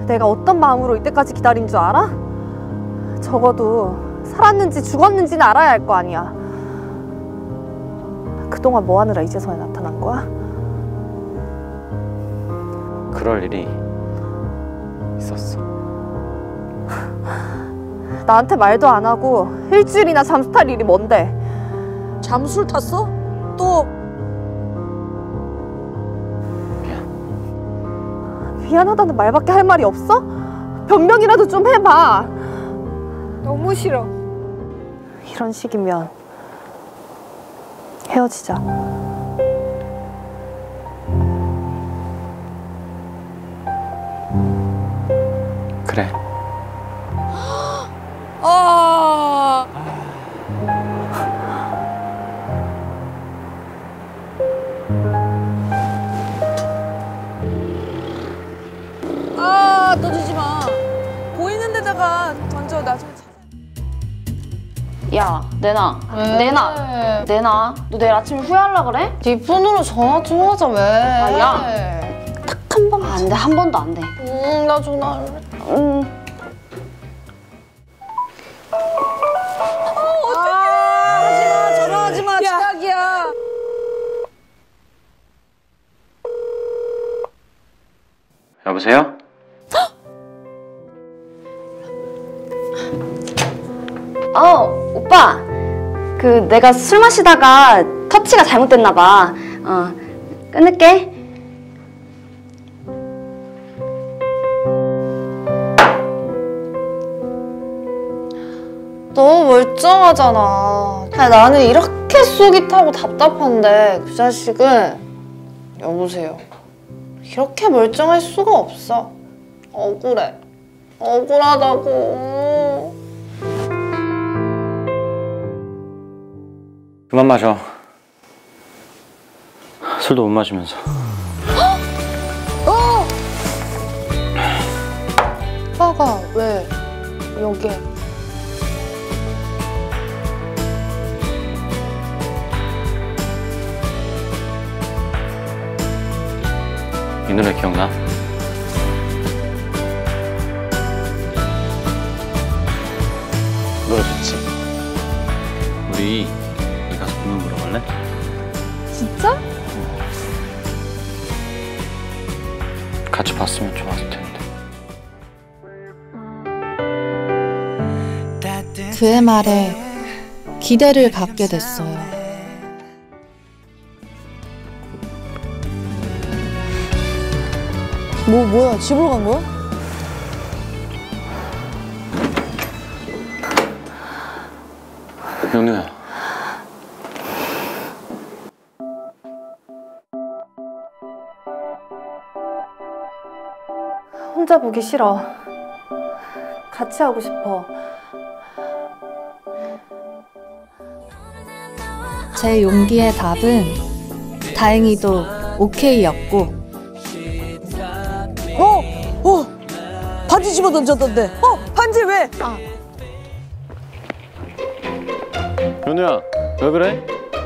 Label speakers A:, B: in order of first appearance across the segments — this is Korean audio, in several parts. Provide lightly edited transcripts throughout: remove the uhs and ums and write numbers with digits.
A: 내가 어떤 마음으로 이때까지 기다린 줄 알아? 적어도 살았는지 죽었는지는 알아야 할 거 아니야. 그동안 뭐 하느라 이제서야 나타난 거야?
B: 그럴 일이 있었어.
A: 나한테 말도 안 하고 일주일이나 잠수 탈 일이 뭔데?
C: 잠수를 탔어? 또
A: 미안하다는 말밖에 할 말이 없어? 변명이라도 좀 해봐.
C: 너무 싫어.
A: 이런 식이면 헤어지자.
B: 그래.
C: 던지지 마. 보이는 데다가 던져. 나중에 찾아.
D: 야, 내나. 내나. 너 내일 아침에 후회하려 그래?
E: 네 폰으로 전화 좀 하자, 왜?
D: 아, 야. 딱 한 번. 안 돼, 한 번도 안 돼.
E: 나 전화.
C: 하지마. 전화하지마. 최악이야.
B: 여보세요?
D: 오빠. 내가 술 마시다가 터치가 잘못됐나 봐. 끊을게.
E: 너무 멀쩡하잖아. 나는 이렇게 속이 타고 답답한데 그 자식은 여보세요. 이렇게 멀쩡할 수가 없어. 억울해. 억울하다고.
B: 그만 마셔. 술도 못 마시면서.
E: 오빠가 왜 여기에?
B: 이 노래 기억나? 노래 좋지? 우리 이 가수 부르는 보러 갈래?
A: 진짜?
B: 같이 봤으면 좋았을 텐데.
F: 그의 말에 기대를 갖게 됐어요.
C: 뭐야? 집으로 간 거야?
B: 연우야.
A: 혼자 보기 싫어. 같이 하고 싶어.
F: 제 용기의 답은 다행히도 오케이였고,
C: 반지 집어 던졌던데. 반지 왜?
B: 연우야, 왜 그래?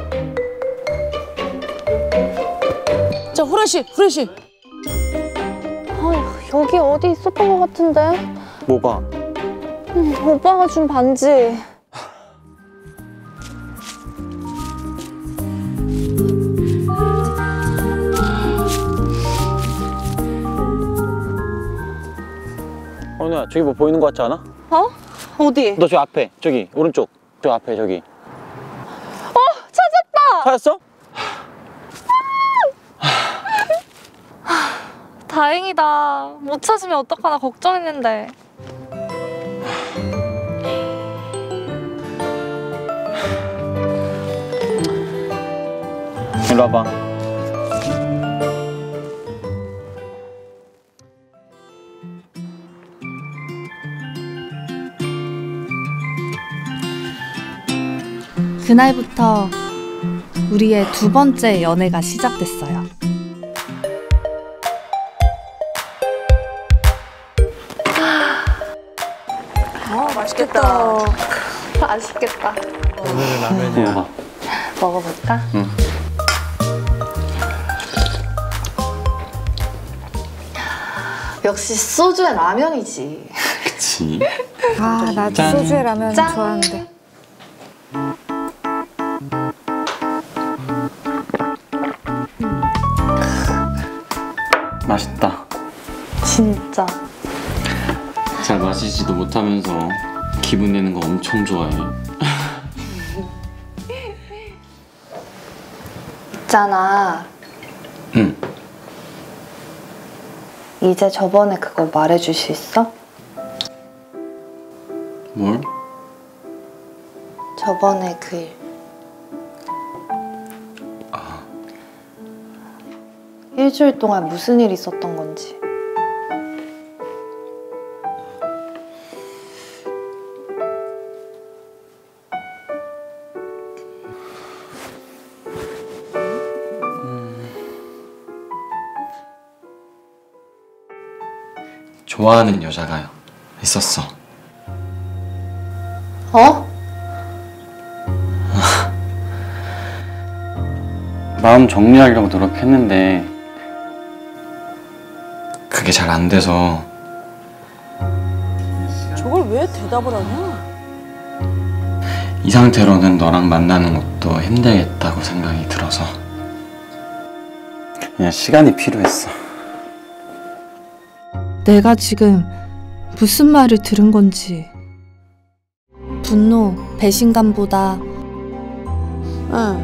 C: 자, 후레쉬.
E: 여기 어디 있었던 것 같은데?
B: 뭐 봐?
E: 오빠가 준 반지.
B: 연우야, 저기 뭐 보이는 거 같지 않아?
A: 어디?
B: 너 저 앞에, 저기 오른쪽. 저 앞에 저기.
A: 찾았다!
B: 찾았어?
E: 다행이다. 못 찾으면 어떡하나 걱정했는데.
B: 일로 와봐.
F: 그날부터 우리의 두 번째 연애가 시작됐어요.
C: 맛있겠다.
E: 맛있겠다.
B: 오늘은 라면이야.
E: 먹어볼까?
B: 응.
D: 역시 소주엔 라면이지.
B: 그치.
C: 아, 나
B: 짠.
C: 소주에 라면
D: 짠.
C: 좋아하는데.
B: 맛있다.
D: 진짜.
B: 잘 마시지도 못하면서 기분 내는 거 엄청 좋아해.
D: 있잖아.
B: 응.
D: 이제 저번에 그거 말해줄 수 있어?
B: 뭘?
D: 저번에 그 일. 일주일 동안 무슨 일 있었던 건지.
B: 좋아하는 여자가 있었어.
D: 어?
B: 마음 정리하려고 노력했는데 그게 잘 안 돼서
C: 저걸 왜 대답을 하냐?
B: 이 상태로는 너랑 만나는 것도 힘들겠다고 생각이 들어서 그냥 시간이 필요했어.
F: 내가 지금 무슨 말을 들은 건지. 분노, 배신감보다
C: 응.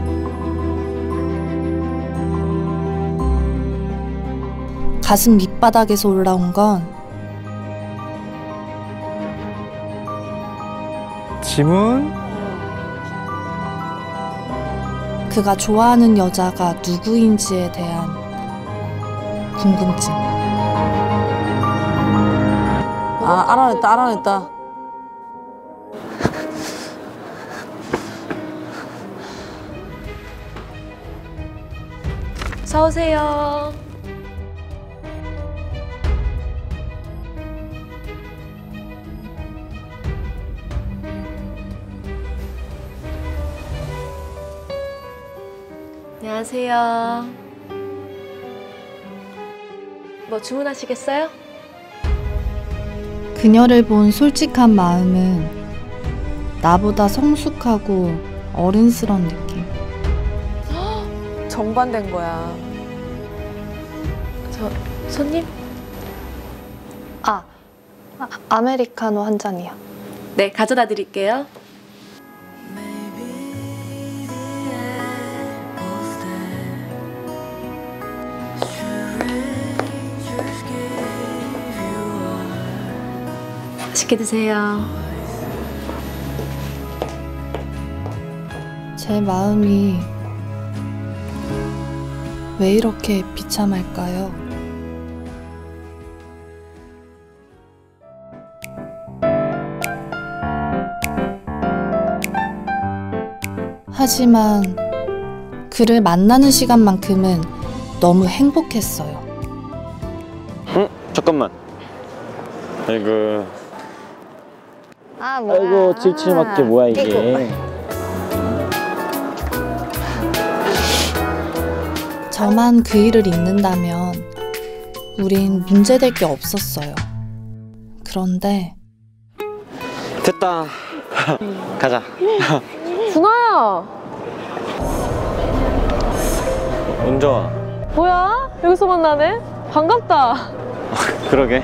F: 가슴 밑바닥에서 올라온 건
G: 지문?
F: 그가 좋아하는 여자가 누구인지에 대한 궁금증.
C: 아, 알아냈다, 알아냈다.
E: 어서오세요. 안녕하세요. 뭐 주문하시겠어요?
F: 그녀를 본 솔직한 마음은 나보다 성숙하고 어른스러운 느낌.
C: 정반된 거야.
E: 손님?
D: 아메리카노 한 잔이요.
E: 네, 가져다 드릴게요. 맛있게 드세요.
F: 제 마음이 왜 이렇게 비참할까요? 하지만 그를 만나는 시간만큼은 너무 행복했어요.
H: 응? 잠깐만. 아이고.
D: 아, 뭐야.
H: 아이고, 칠칠맞게 뭐야 이게.
F: 저만 그 일을 잊는다면 우린 문제될 게 없었어요. 그런데
H: 됐다. 가자.
A: 준아야,
H: 은정아.
A: 뭐야? 여기서 만나네? 반갑다.
H: 그러게.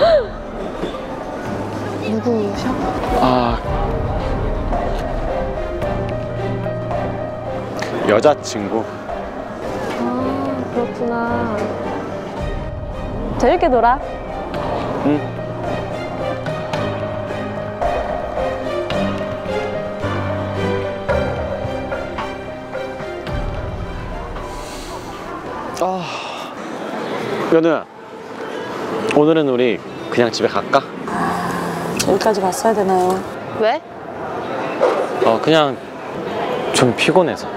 D: 누구셔?
H: 아. 여자친구.
A: 아, 그렇구나. 재밌게 놀아.
H: 응. 연우야, 오늘은 우리 그냥 집에 갈까?
C: 여기까지 갔어야 되나요?
D: 왜?
H: 그냥 좀 피곤해서.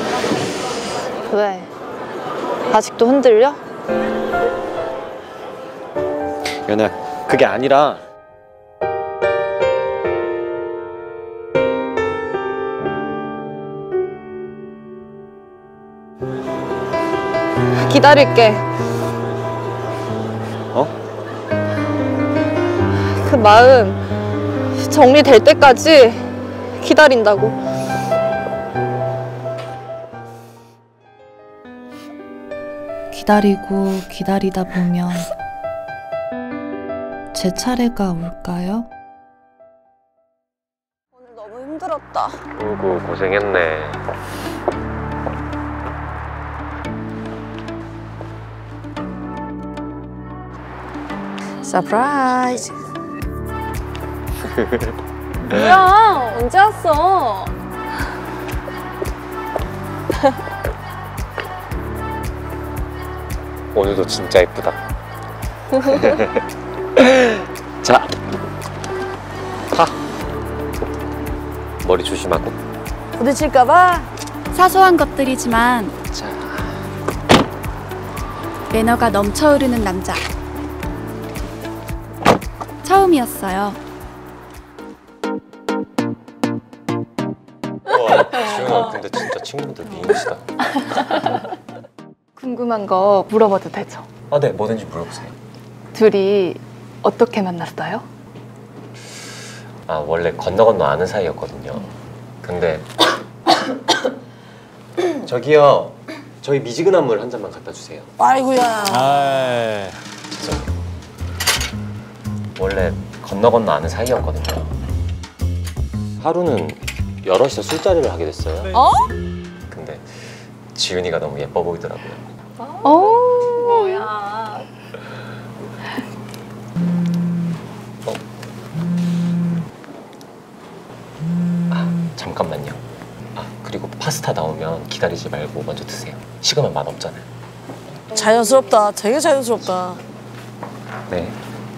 D: 왜? 아직도 흔들려?
H: 연우야, 그게 아니라
A: 기다릴게.
H: 어?
A: 마음 정리될 때까지 기다린다고.
F: 기다리고 기다리다 보면 제 차례가 올까요?
A: 오늘 너무 힘들었다.
H: 오구 고생했네.
A: 서프라이즈. 뭐야? 언제 왔어?
H: 오늘도 진짜 예쁘다. 자, 타. 머리 조심하고.
A: 부딪힐까봐.
G: 사소한 것들이지만
H: 자,
G: 매너가 넘쳐흐르는 남자. 처음이었어요.
H: 와, 지훈아, 근데 진짜 친구들 미인이시다.
I: 궁금한 거 물어봐도 되죠?
H: 아, 네, 뭐든지 물어보세요.
I: 둘이 어떻게 만났어요?
H: 아, 원래 건너 아는 사이였거든요. 근데 저기요, 저희 미지근한 물 한 잔만 갖다 주세요.
C: 아이고야.
H: 죄송해요. 원래 건너 아는 사이였거든요. 하루는 여럿이서 술자리를 하게 됐어요.
C: 어?
H: 근데 지은이가 너무 예뻐 보이더라고요.
I: 뭐야.
H: 잠깐만요. 아, 그리고 파스타 나오면 기다리지 말고 먼저 드세요. 식으면 맛없잖아요.
C: 자연스럽다. 되게 자연스럽다.
H: 네.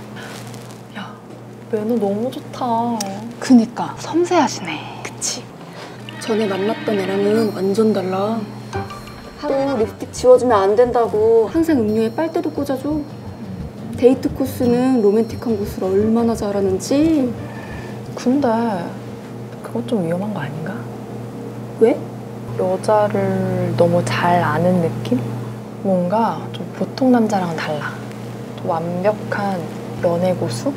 I: 매너 너무 좋다.
E: 그니까 섬세하시네.
I: 그치?
D: 전에 만났던 애랑은 완전 달라. 하루 립스틱 지워주면 안 된다고 항상 음료에 빨대도 꽂아줘. 데이트 코스는 로맨틱한 곳을 얼마나 잘하는지.
I: 근데 그건 좀 위험한 거 아닌가?
D: 왜?
I: 여자를 너무 잘 아는 느낌? 뭔가 좀 보통 남자랑은 달라. 좀 완벽한 연애 고수?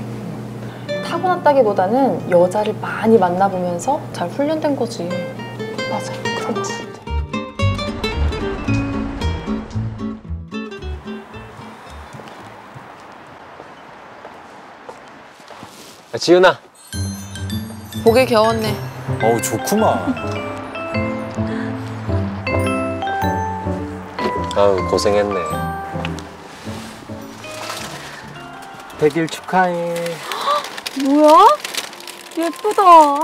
I: 타고났다기보다는 여자를 많이 만나보면서 잘 훈련된 거지. 맞아, 그런 거 같아.
H: 지은아.
C: 복에 겨웠네.
J: 어우 좋구만.
H: 아우 고생했네. 100일 축하해.
A: 뭐야? 예쁘다.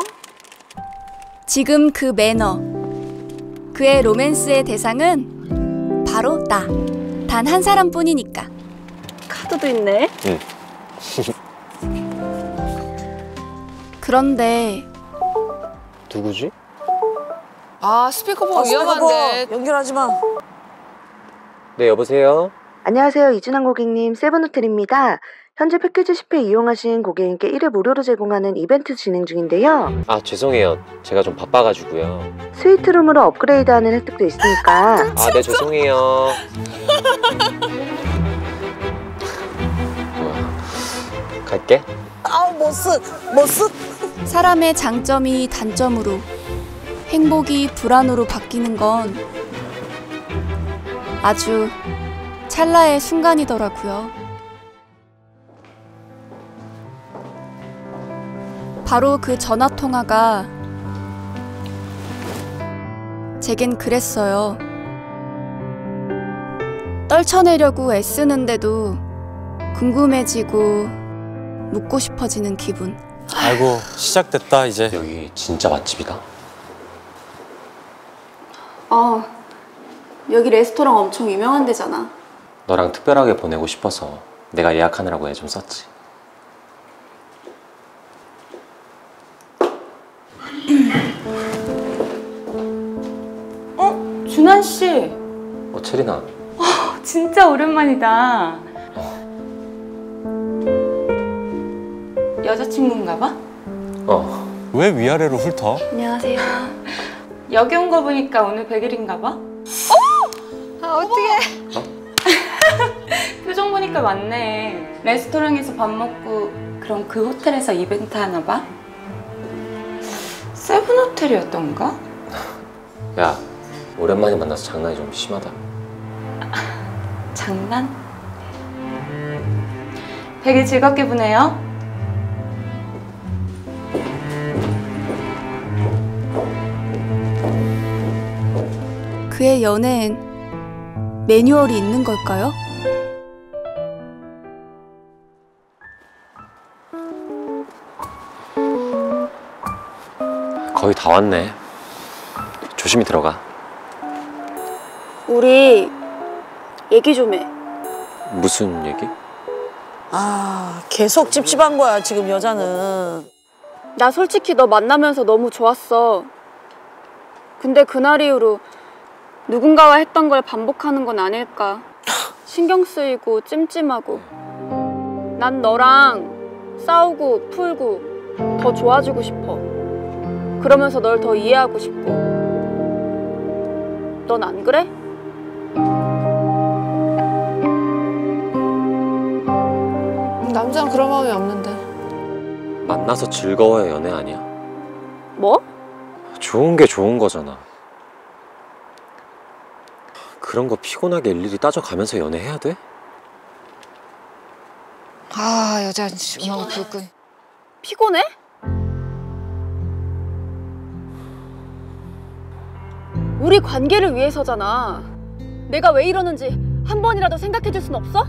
G: 지금 그 매너. 그의 로맨스의 대상은 바로 나. 단 한 사람뿐이니까.
A: 카드도 있네.
H: 응.
G: 그런데
H: 누구지?
C: 아, 스피커폰 위험한데. 연결하지 마.
H: 네, 여보세요?
K: 안녕하세요. 이준환 고객님, 세븐호텔입니다. 현재 패키지 10회 이용하신 고객님께 1회 무료로 제공하는 이벤트 진행 중인데요.
H: 아, 죄송해요. 제가 좀 바빠가지고요.
K: 스위트룸으로 업그레이드하는 혜택도 있으니까.
H: 아, 네, 죄송해요. 뭐야. 갈게.
C: 아우, 머쓱.
G: 사람의 장점이 단점으로, 행복이 불안으로 바뀌는 건 아주 찰나의 순간이더라고요. 바로 그 전화통화가 제겐 그랬어요. 떨쳐내려고 애쓰는데도 궁금해지고 묻고 싶어지는 기분.
J: 아이고 시작됐다 이제.
H: 여기 진짜 맛집이다.
D: 아, 여기 레스토랑 엄청 유명한 데잖아.
H: 너랑 특별하게 보내고 싶어서 내가 예약하느라고 애 좀 썼지.
D: 준환 씨.
H: 체리나.
D: 진짜 오랜만이다. 여자친구인가 봐?
J: 왜 위아래로 훑어?
D: 안녕하세요. 여기 온 거 보니까 오늘 100일인가 봐?
C: 아, 어떡해.
D: 표정 보니까 맞네. 레스토랑에서 밥 먹고
L: 그럼 그 호텔에서 이벤트 하나 봐? 세븐 호텔이었던가?
H: 야, 오랜만에 만나서 장난이 좀 심하다.
L: 장난? 되게 즐겁게 보내요.
G: 그의 연애엔 매뉴얼이 있는 걸까요?
H: 거의 다 왔네. 조심히 들어가.
D: 우리 얘기 좀 해.
H: 무슨 얘기?
M: 아, 계속 찝찝한 거야, 지금 여자는.
D: 나 솔직히 너 만나면서 너무 좋았어. 근데 그날 이후로 누군가와 했던 걸 반복하는 건 아닐까. 신경 쓰이고 찜찜하고. 난 너랑 싸우고 풀고 더 좋아지고 싶어. 그러면서 널 더 이해하고 싶고. 넌 안 그래?
C: 남자는 그런 마음이 없는데.
H: 만나서 즐거워야 연애 아니야?
D: 뭐?
H: 좋은 게 좋은 거잖아. 그런 거 피곤하게 일일이 따져가면서 연애해야 돼?
C: 아, 여자 너무 불끈.
D: 피곤해? 우리 관계를 위해서잖아. 내가 왜 이러는지 한 번이라도 생각해 줄 순 없어?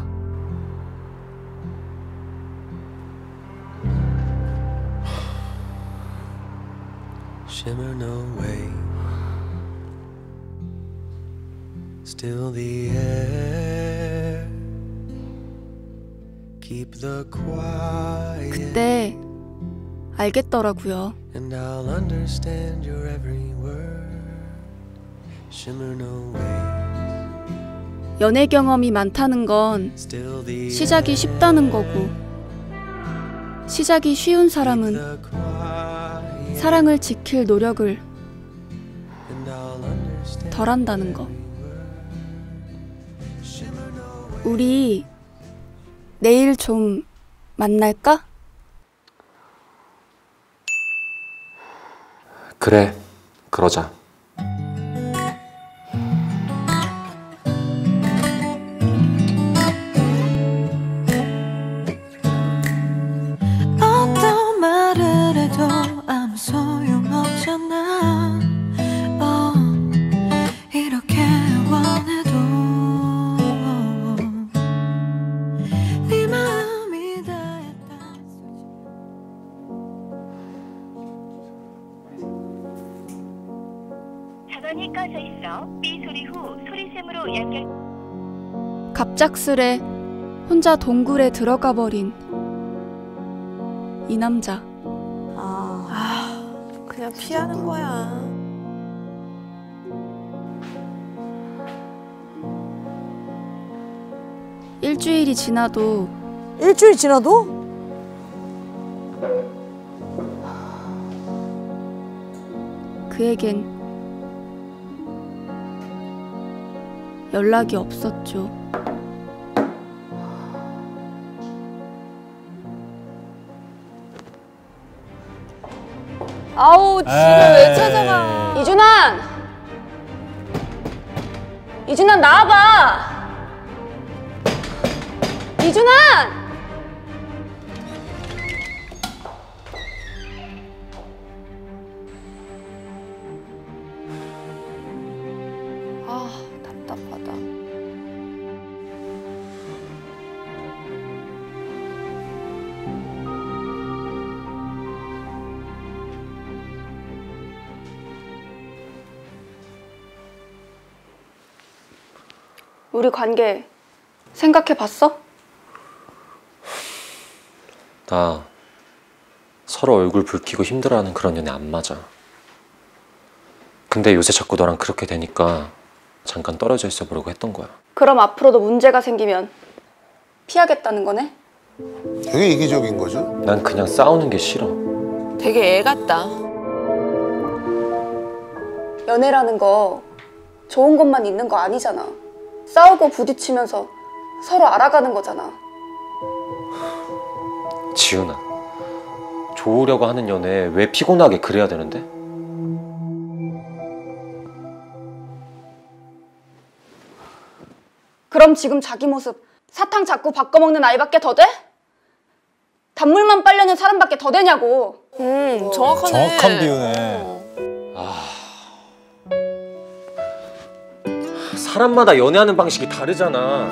N: Shimmer no way. Still the air. Keep the quiet.
G: 그때 알겠더라고요.
N: And I'll understand your every word. Shimmer no way.
G: 연애 경험이 많다는 건 시작이 쉽다는 거고, 시작이 쉬운 사람은 사랑을 지킬 노력을 덜 한다는 거. 우리 내일 좀 만날까?
H: 그래, 그러자.
N: 어떤 말을 해도 아무 소용없잖아. 이렇게 원해도 네 마음이 다했다.
O: 전원이 꺼져 있어 삐 소리 후 소리샘으로 연결.
G: 갑작스레 혼자 동굴에 들어가 버린 이 남자.
M: 그냥 피하는 거야.
G: 일주일이 지나도
M: 일주일 지나도?
G: 그에겐 연락이 없었죠.
D: 아우, 지금 왜 찾아가? 이준환! 이준환, 나와봐! 이준환!
C: 아, 답답하다.
D: 우리 관계 생각해봤어?
H: 나 서로 얼굴 붉히고 힘들어하는 그런 연애 안 맞아. 근데 요새 자꾸 너랑 그렇게 되니까 잠깐 떨어져 있어 보려고 했던 거야.
D: 그럼 앞으로도 문제가 생기면 피하겠다는 거네?
P: 되게 이기적인 거죠?
H: 난 그냥 싸우는 게 싫어.
C: 되게 애 같다.
D: 연애라는 거 좋은 것만 있는 거 아니잖아. 싸우고 부딪히면서 서로 알아가는 거잖아.
H: 지훈아, 좋으려고 하는 연애 왜 피곤하게 그래야 되는데?
D: 그럼 지금 자기 모습 사탕 자꾸 바꿔먹는 아이밖에 더 돼? 단물만 빨려는 사람밖에 더 되냐고.
C: 정확하네.
J: 정확한 비유네.
H: 사람마다 연애하는 방식이 다르잖아.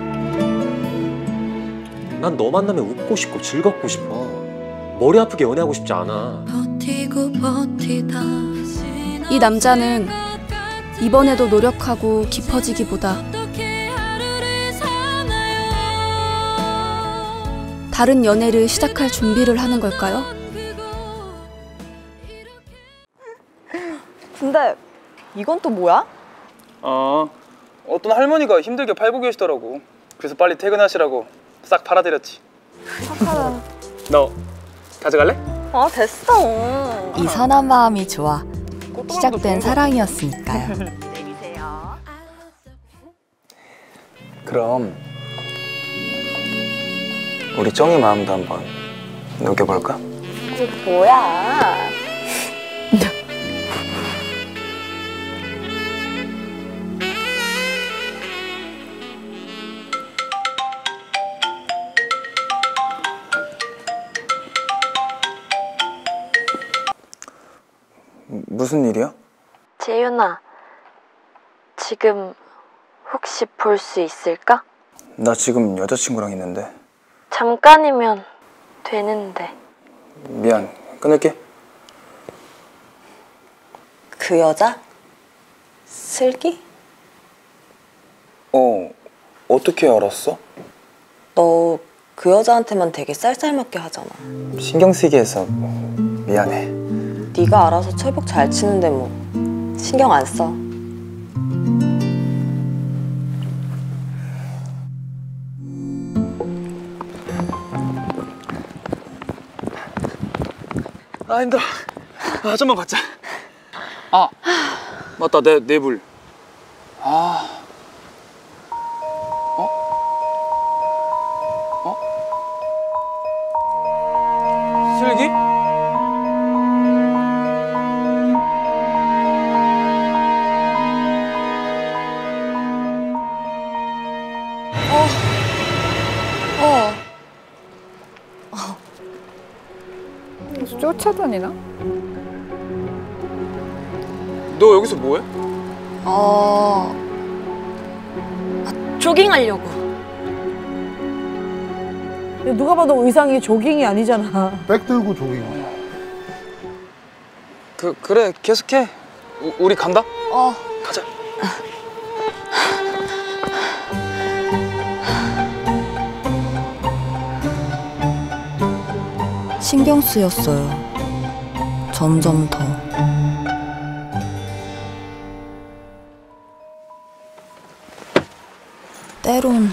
H: 난 너 만나면 웃고 싶고 즐겁고 싶어. 머리 아프게 연애하고 싶지 않아.
N: 버티고 버티다
G: 이 남자는 이번에도 노력하고 깊어지기보다 다른 연애를 시작할 준비를 하는 걸까요?
A: 근데 이건 또 뭐야?
Q: 어떤 할머니가 힘들게 팔고 계시더라고. 그래서 빨리 퇴근하시라고 싹 팔아드렸지.
A: 착하다.
Q: 너 가져갈래?
A: 아 됐어.
F: 이 선한 마음이 좋아 시작된 사랑이었으니까요.
Q: 그럼 우리 쩡이 마음도 한번 녹여볼까?
A: 이게 뭐야?
Q: 무슨 일이야?
R: 재윤아, 지금 혹시 볼 수 있을까?
Q: 나 지금 여자친구랑 있는데.
R: 잠깐이면 되는데.
Q: 미안, 끊을게.
M: 그 여자? 슬기?
Q: 어떻게 알았어?
M: 너 그 여자한테만 되게 쌀쌀맞게 하잖아.
Q: 신경 쓰게 해서 미안해.
M: 네가 알아서 철벽 잘 치는데 뭐 신경 안 써.
Q: 아 힘들어. 좀만 받자. 맞다, 내 물. 슬기?
I: 쫓아다니나?
Q: 너 여기서 뭐해?
M: 조깅하려고.
S: 누가 봐도 의상이 조깅이 아니잖아.
P: 백 들고 조깅.
Q: 그래, 계속해. 우리 간다? 가자.
F: 신경 쓰였어요. 점점 더. 때론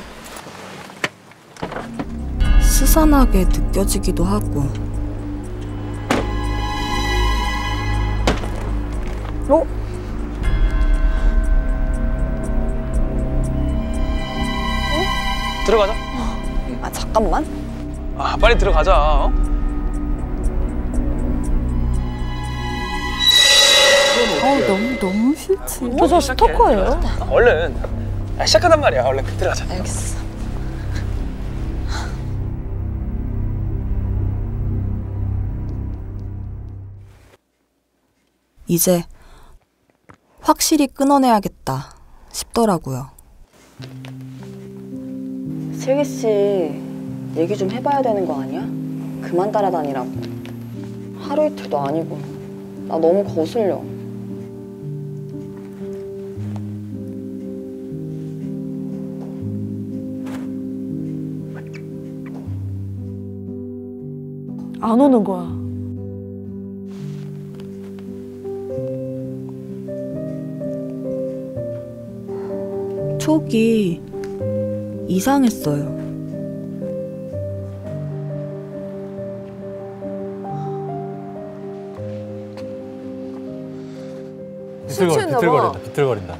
F: 스산하게 느껴지기도 하고.
Q: 들어가자.
M: 잠깐만.
Q: 빨리 들어가자.
S: 너무 싫지. 저 스토커예요.
Q: 얼른. 시작하단 말이야. 얼른 들어가자.
M: 알겠어.
F: 이제 확실히 끊어내야겠다 싶더라고요.
M: 슬기 씨 얘기 좀 해봐야 되는 거 아니야? 그만 따라다니라고. 하루 이틀도 아니고 나 너무 거슬려.
S: 안 오는 거야.
F: 촉이 이상했어요.
J: 비틀거린다. 비틀거린다.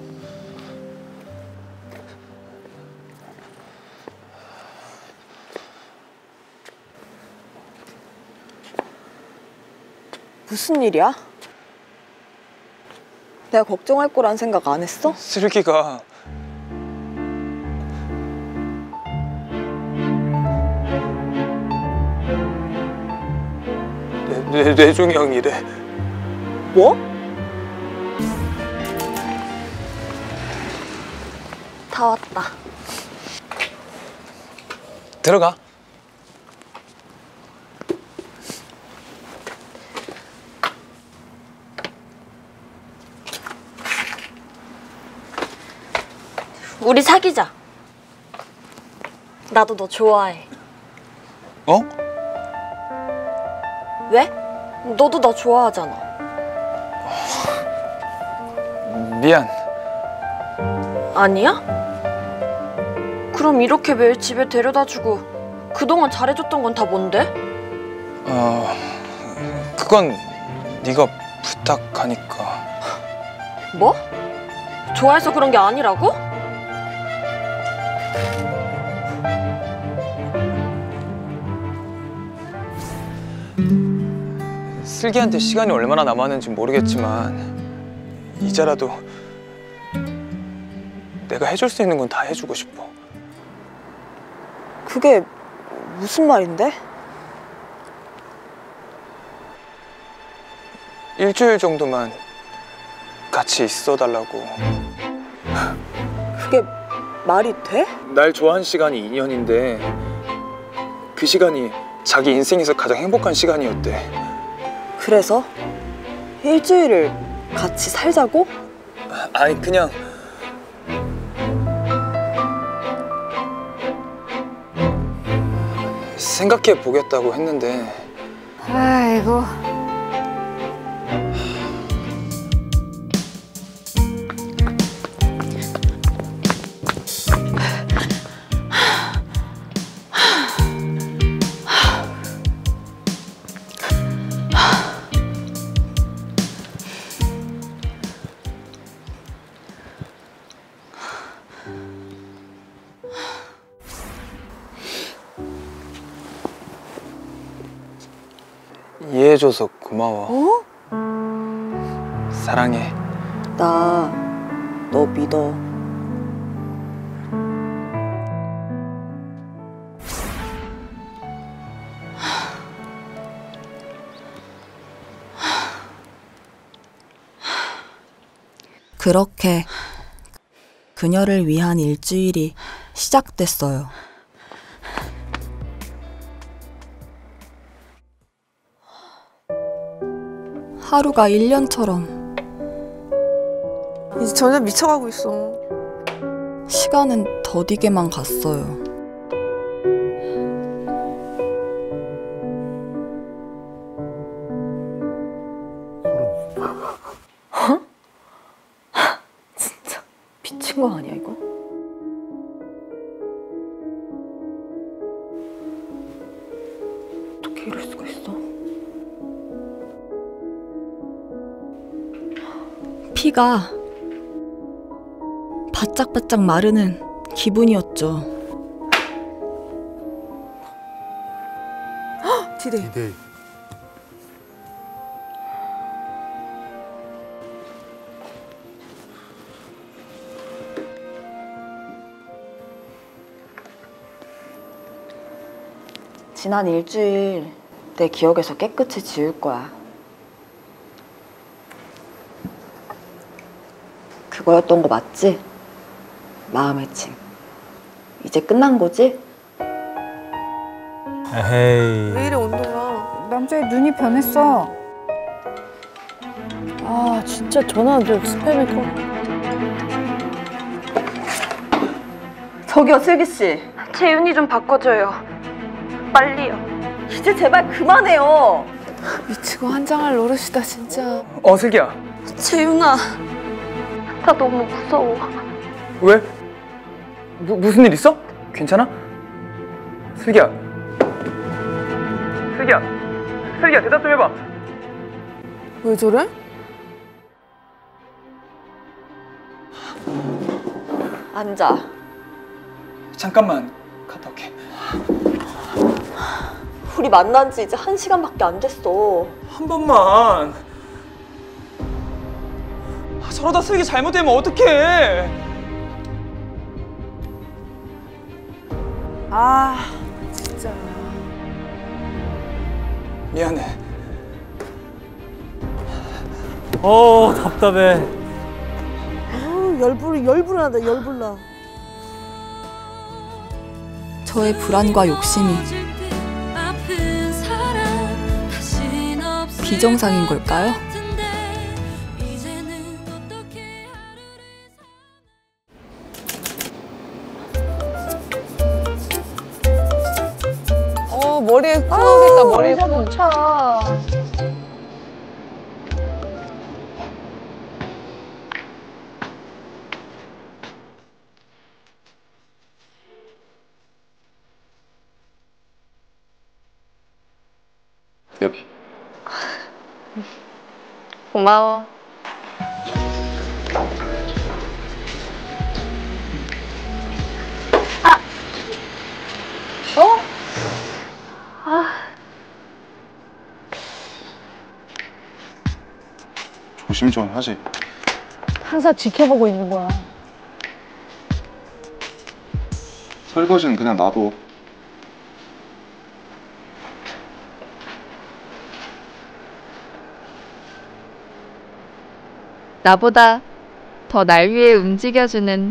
M: 무슨 일이야? 내가 걱정할 거란 생각 안 했어?
Q: 슬기가 뇌종양이래.
M: 뭐?
R: 다 왔다.
Q: 들어가.
R: 우리 사귀자. 나도 너 좋아해.
Q: 어?
R: 왜? 너도 나 좋아하잖아.
Q: 미안.
R: 아니야? 그럼 이렇게 매일 집에 데려다주고 그동안 잘해줬던 건 다 뭔데?
Q: 그건 네가 부탁하니까.
R: 뭐? 좋아해서 그런 게 아니라고?
Q: 슬기한테 시간이 얼마나 남았는지 모르겠지만 이제라도 내가 해줄 수 있는 건 다 해주고 싶어.
M: 그게 무슨 말인데?
Q: 일주일 정도만 같이 있어달라고.
M: 그게 말이 돼?
Q: 날 좋아하는 시간이 2년인데 그 시간이 자기 인생에서 가장 행복한 시간이었대.
M: 그래서? 일주일을 같이 살자고?
Q: 아니 그냥 생각해 보겠다고 했는데.
A: 아이고.
Q: 이해해줘서 고마워.
M: 어?
Q: 사랑해.
M: 나 너 믿어.
T: 그렇게 그녀를 위한 일주일이 시작됐어요. 하루가 1년처럼.
C: 이제 점점 미쳐가고 있어.
T: 시간은 더디게만 갔어요.
M: 진짜 미친 거 아니야 이거? 어떻게 이럴 수가 있어?
T: 피가 바짝바짝 마르는 기분이었죠.
C: 디데이.
M: 지난 일주일 내 기억에서 깨끗이 지울 거야. 그거였던 거 맞지? 마음의 짐. 이제 끝난 거지?
J: 에헤이.
C: 왜 이래 온도가.
E: 남자의 눈이 변했어.
S: 아 진짜 전화 안 돼. 스팸에 꺼.
M: 저기요 슬기 씨.
R: 재윤이 좀 바꿔줘요. 빨리요.
M: 이제 제발 그만해요.
C: 미치고 환장할 노릇이다 진짜.
Q: 슬기야.
R: 재윤아, 나 너무 무서워.
Q: 왜? 무슨 일 있어? 괜찮아? 슬기야. 슬기야 대답 좀 해봐.
C: 왜 저래?
M: 앉아.
Q: 잠깐만 갔다 올게.
D: 우리 만난 지 이제 1시간밖에 안 됐어.
Q: 한 번만. 서로 다 쓰기 잘못되면 어떡해.
C: 아, 진짜.
Q: 미안해.
J: 답답해.
S: 열불나다, 열불나.
T: 저의 불안과 욕심이 비정상인 걸까요?
C: 머리에 끊어겠다, 머리가
A: 못 차.
B: 여기.
A: 고마워.
P: 조심 좀 하지.
S: 항상 지켜보고 있는 거야.
P: 설거지는 그냥 놔둬.
U: 나보다 더 날 위해 움직여주는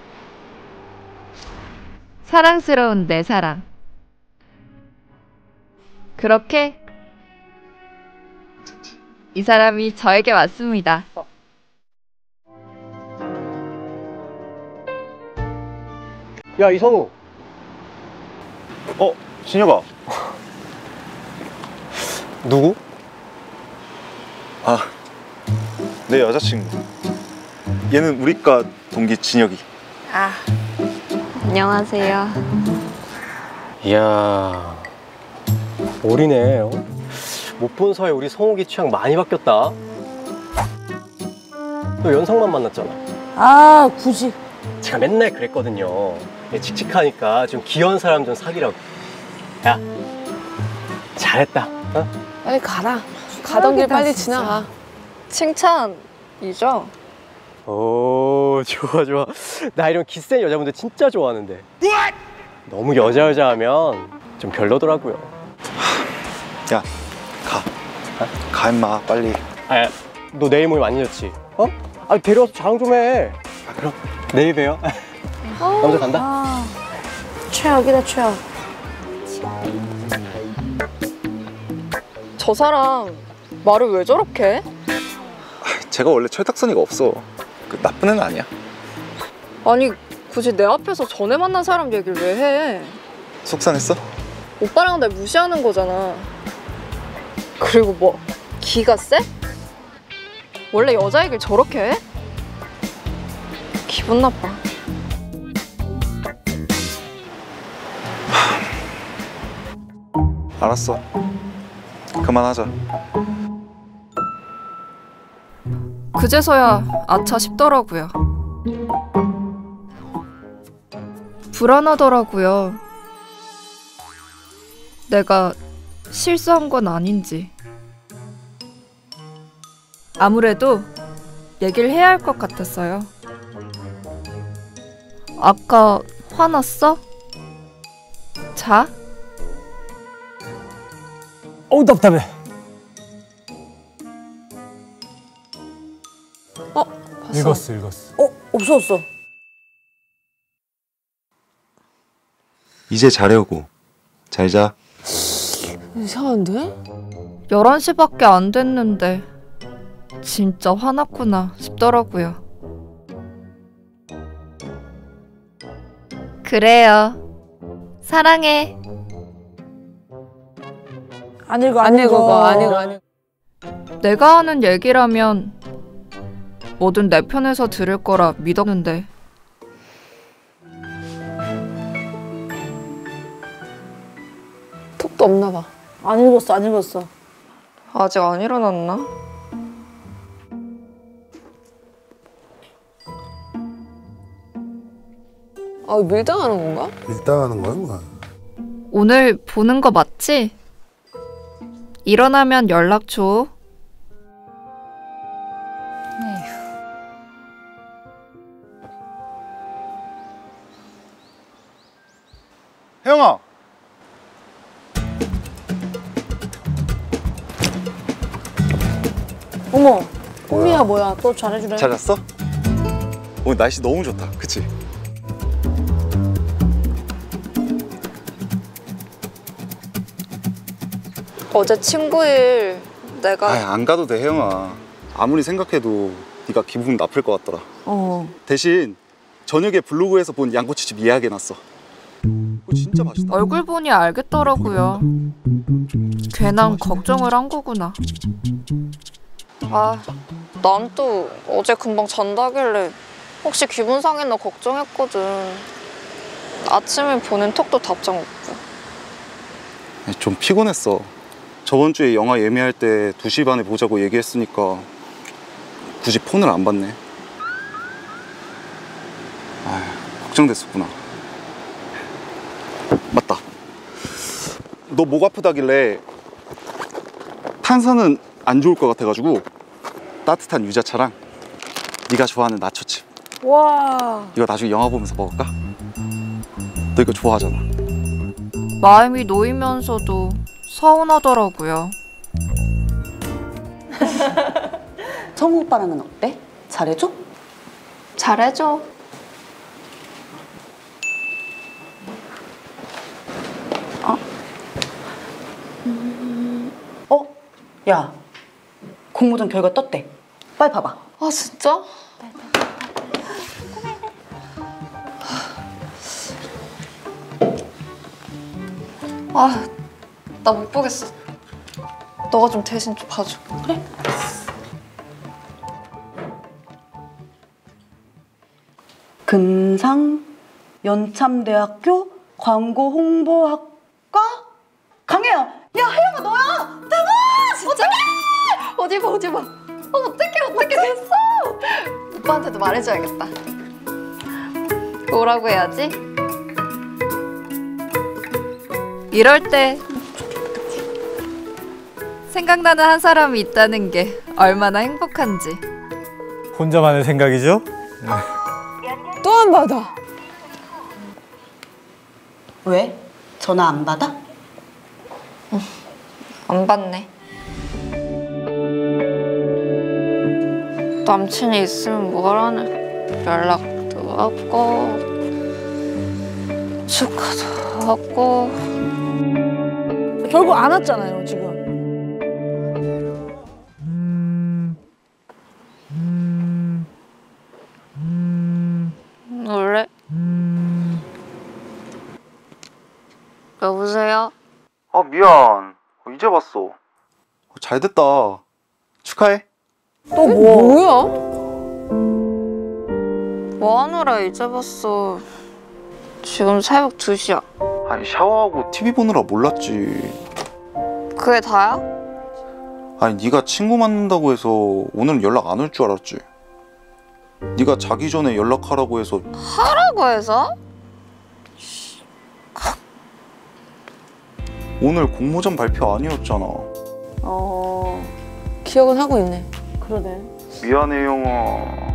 U: 사랑스러운 내 사랑. 그렇게 이 사람이 저에게 왔습니다.
V: 야, 이성우.
P: 진혁아.
V: 누구?
P: 내 여자친구. 얘는 우리과 동기 진혁이.
A: 안녕하세요.
V: 이야, 어리네. 못 본 사이에 우리 성욱이 취향 많이 바뀌었다. 너 연상만 만났잖아.
S: 굳이.
V: 제가 맨날 그랬거든요. 얘 칙칙하니까 좀 귀여운 사람 좀 사귀라고. 야, 잘했다.
C: 빨리 가라. 가던 길 빨리 지나가.
D: 칭찬이죠?
V: 오, 좋아, 좋아. 나 이런 기센 여자분들 진짜 좋아하는데. 너무 여자 하면 좀 별로더라고요.
P: 야, 가 임마 빨리.
V: 너 내일 모임 안 잊었지? 데려와서 자랑 좀 해. 그럼 내일 봬요. 먼저 간다.
S: 최악이다, 최악.
D: 저 사람 말을 왜 저렇게 해?
Q: 제가 원래 철딱서니가 없어. 나쁜 애는 아니야.
D: 아니 굳이 내 앞에서 전에 만난 사람 얘기를 왜 해?
Q: 속상했어?
D: 오빠랑 날 무시하는 거잖아. 그리고 뭐 기가 세? 원래 여자 얘기를 저렇게 해? 기분 나빠.
P: 알았어. 그만하자.
T: 그제서야 아차 싶더라고요. 불안하더라고요. 내가 실수한 건 아닌지. 아무래도 얘기를 해야 할 것 같았어요. 아까 화났어? 자?
J: 답답해. 읽었어.
S: 없어졌어.
P: 이제 자려고. 잘 자.
S: 이상한데?
T: 11시밖에 안 됐는데 진짜 화났구나 싶더라고요.
U: 그래요. 사랑해.
S: 안 읽어.
T: 내가 하는 얘기라면 뭐든 내 편에서 들을 거라 믿었는데.
C: 톡도 없나 봐.
S: 안 읽었어.
D: 아직 안 일어났나?
C: 밀당하는 건가?
P: 밀당하는 거야, 뭐야?
T: 오늘 보는 거 맞지? 일어나면 연락 줘.
P: 혜영아.
S: 어머, 꿈이야 뭐야? 또 잘해주래.
P: 잘 잤어? 오늘 날씨 너무 좋다. 그치?
A: 어제 친구 일 내가
P: 안 가도 돼, 혜영아. 아무리 생각해도 네가 기분 나쁠 것 같더라. 대신 저녁에 블로그에서 본 양꼬치집 예약해놨어. 그거 진짜 맛있다.
T: 얼굴 보니 알겠더라고요. 괜한 걱정을 한 거구나.
A: 아, 난 또 어제 금방 잔다길래 혹시 기분 상했나 걱정했거든. 아침에 보낸 톡도 답장 없고.
P: 좀 피곤했어. 저번 주에 영화 예매할 때 2시 반에 보자고 얘기했으니까 굳이 폰을 안 받네. 걱정됐었구나. 맞다. 너 목 아프다길래 탄산은 안 좋을 것 같아가지고 따뜻한 유자차랑 네가 좋아하는 나초칩.
S: 와.
P: 이거 나중에 영화 보면서 먹을까? 너 이거 좋아하잖아.
T: 마음이 놓이면서도 서운하더라고요.
M: 성우 오빠랑은 어때? 잘해줘?
A: 잘해줘.
M: 야, 공모전 결과 떴대. 빨리 봐봐.
A: 아, 진짜? 아, 나 못 보겠어. 너가 좀 대신 좀 봐줘.
M: 그래. 금상 연참대학교 광고홍보학과 강혜영. 야, 혜영아 너야. 대박!
A: 진짜? 어디 봐, 어디 봐. 어떡해 됐어. 오빠한테도 말해줘야겠다. 뭐라고 해야지?
T: 이럴 때 생각나는 한 사람이 있다는 게 얼마나 행복한지.
J: 혼자만의 생각이죠?
S: 또 안 받아.
M: 왜? 전화 안 받아?
A: 안 받네. 남친이 있으면 뭐하라네. 연락도 없고 축하도 없고.
S: 결국 안 왔잖아요 지금.
A: 원래? 여보세요?
P: 아, 미안. 이제 봤어. 잘 됐다. 축하해.
S: 또 뭐야?
A: 뭐 하느라 이제 봤어. 지금 새벽 2시야.
P: 아니, 샤워하고 TV 보느라 몰랐지.
A: 그게 다야?
P: 아니, 네가 친구 만난다고 해서 오늘은 연락 안 올 줄 알았지. 네가 자기 전에 연락하라고 해서.
A: 하라고 해서?
P: 오늘 공모전 발표 아니었잖아.
S: 기억은 하고 있네. 그러네.
P: 미안해, 영아.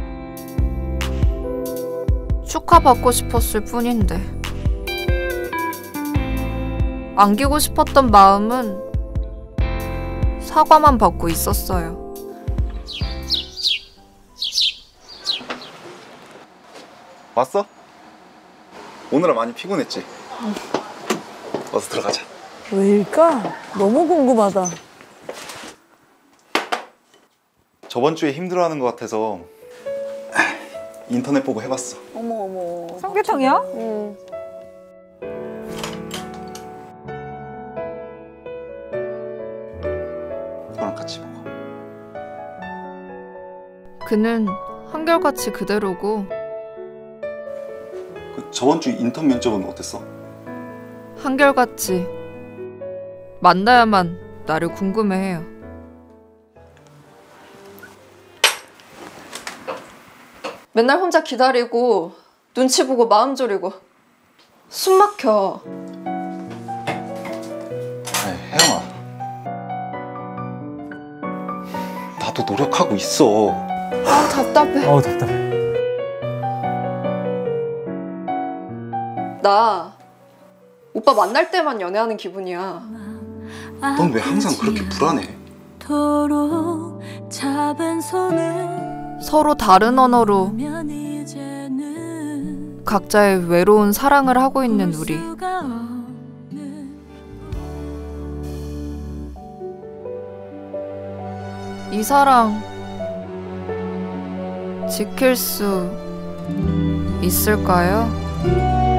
T: 축하받고 싶었을 뿐인데 안기고 싶었던 마음은 사과만 받고 있었어요.
P: 왔어? 오늘은 많이 피곤했지? 어서 들어가자.
S: 왜일까? 너무 궁금하다.
P: 저번 주에 힘들어하는 것 같아서 인터넷 보고 해봤어.
S: 어머. 삼계탕이야? 응.
P: 너랑 같이 먹어.
T: 그는 한결같이 그대로고
P: 저번 주 인턴 면접은 어땠어?
T: 한결같이 만나야만 나를 궁금해해요.
A: 맨날 혼자 기다리고 눈치 보고 마음 졸이고 숨 막혀.
P: 혜영아. 나도 노력하고 있어.
I: 아 답답해.
J: 답답해.
A: 나 오빠 만날 때만 연애하는 기분이야.
P: 넌 왜 항상 그렇게 불안해?
T: 서로 다른 언어로 각자의 외로운 사랑을 하고 있는 우리. 이 사랑 지킬 수 있을까요?